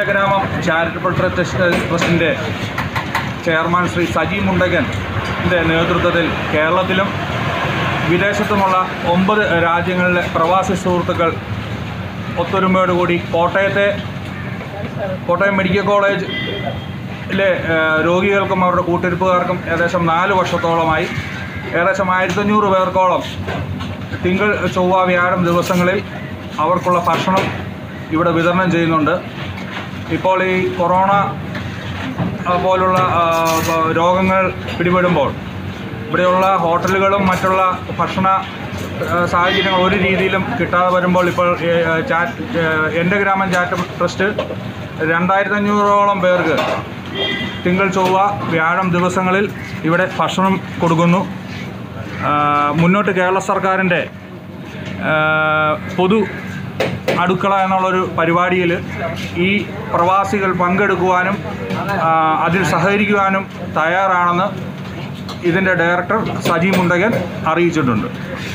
എൻ്റെ ഗ്രാമം ചാരിറ്റബിൾ ട്രസ്റ്റിൻ്റെ ചെയർമാൻ ശ്രീ സജി മുണ്ടകൻ്റെ നേതൃത്വത്തിൽ കേരളത്തിലും വിദേശത്തുമുള്ള 9 രാജ്യങ്ങളിലെ പ്രവാസി സുഹൃത്തുക്കൾ ഒത്തൊരുമയോടുകൂടി കോട്ടയം മെഡിക്കൽ കോളേജിലെ രോഗികൾക്കും അവരുടെ കൂട്ടിരിപ്പുകാർക്കും ഏകദേശം 4 വർഷത്തോളമായി ഏകദേശം 1500 പേർക്കോളം തിങ്കൾ ചൊവ്വ വ്യാഴം ദിവസങ്ങളിൽ അവർക്കുള്ള ഭക്ഷണം ഇവിടെ വിതരണം ചെയ്യുന്നുണ്ട്. ഇപ്പോൾ ഈ കൊറോണ പോലുള്ള രോഗങ്ങൾ പിടിപെടുമ്പോൾ ഇവിടെയുള്ള ഹോട്ടലുകളും മറ്റുള്ള ഭക്ഷണ സാഹചര്യങ്ങൾ ഒരു രീതിയിലും കിട്ടാതെ വരുമ്പോൾ ഇപ്പോൾ എൻ്റെ ഗ്രാമം ചാരിറ്റബിൾ ട്രസ്റ്റ് 2500ഓളം പേർക്ക് തിങ്കൾ ചൊവ്വ വ്യാഴം ദിവസങ്ങളിൽ ഇവിടെ ഭക്ഷണം കൊടുക്കുന്നു. മുന്നോട്ട് കേരള സർക്കാരിൻ്റെ പൊതു അടുക്കള എന്നുള്ളൊരു പരിപാടിയിൽ ഈ പ്രവാസികൾ പങ്കെടുക്കുവാനും അതിൽ സഹകരിക്കുവാനും തയ്യാറാണെന്ന് ഇതിൻ്റെ ഡയറക്ടർ സജി മുണ്ടകൻ അറിയിച്ചിട്ടുണ്ട്.